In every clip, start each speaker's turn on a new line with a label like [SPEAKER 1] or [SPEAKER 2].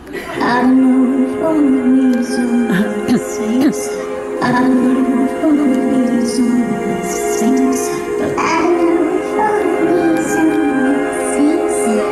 [SPEAKER 1] I know for reasons, I know for reasons, but I know for reasons.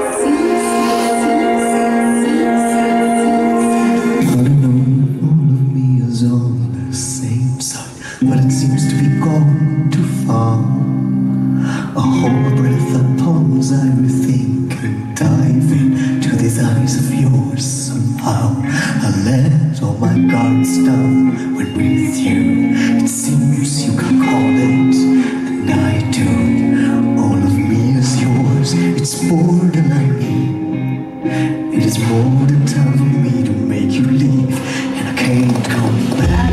[SPEAKER 2] But it seems to be gone too far. A whole breath upon everything and dive into these eyes of yours somehow. I let all my guards down when with you. It seems you can call it, and I do. All of me is yours. It's more than I need. It is more than time for me to make you leave, and I can't come back.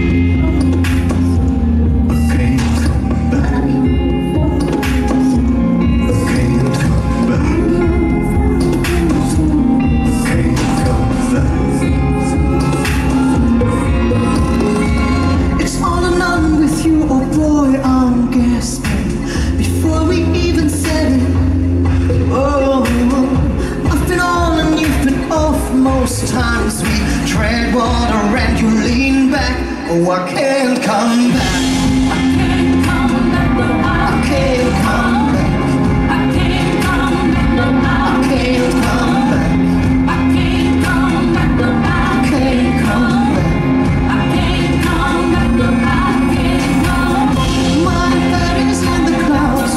[SPEAKER 2] Times we tread water and you lean back. Oh, I can't come back. I can't come back. I can't come back. I can't come back. I can't come back. I can't come back. I can't come back. I can't come back. I can't come back. My head is in the clouds.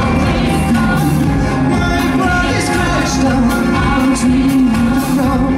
[SPEAKER 2] My body's crashed down. I'm dreaming of love.